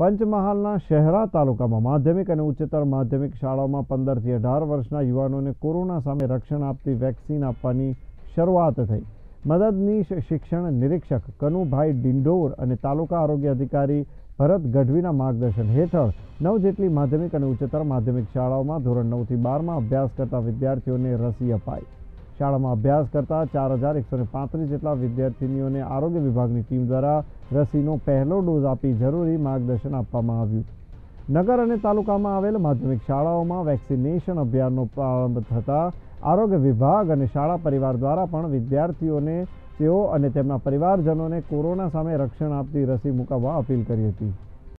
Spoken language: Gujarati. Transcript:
પંચમહાલના શહેરા તાલુકામાં માધ્યમિક અને ઉચ્ચતર માધ્યમિક શાળાઓમાં 15 થી 18 વર્ષના યુવાનોને કોરોના સામે રક્ષણ આપતી વેક્સિન આપવાની શરૂઆત થઈ. મદદનીશ શિક્ષણ નિરીક્ષક કનુભાઈ ડિંડોર અને તાલુકા આરોગ્ય અધિકારી ભરત ગઢવીના માર્ગદર્શન હેઠળ 9 જેટલી માધ્યમિક અને ઉચ્ચતર માધ્યમિક શાળાઓમાં ધોરણ 9 થી 12માં અભ્યાસ કરતા વિદ્યાર્થીઓને રસી અપાઈ. શાળામાં અભ્યાસ કરતા 4135 જેટલા વિદ્યાર્થીનીઓને આરોગ્ય વિભાગની ટીમ દ્વારા રસીનો પહેલો ડોઝ આપી જરૂરી માર્ગદર્શન આપવામાં આવ્યું. નગર અને તાલુકામાં આવેલ માધ્યમિક શાળાઓમાં વેક્સિનેશન અભિયાનનો પ્રારંભ થતાં આરોગ્ય વિભાગ અને શાળા પરિવાર દ્વારા પણ વિદ્યાર્થીઓને તેઓ અને તેમના પરિવારજનોને કોરોના સામે રક્ષણ આપતી રસી મુકાવવા અપીલ કરી હતી.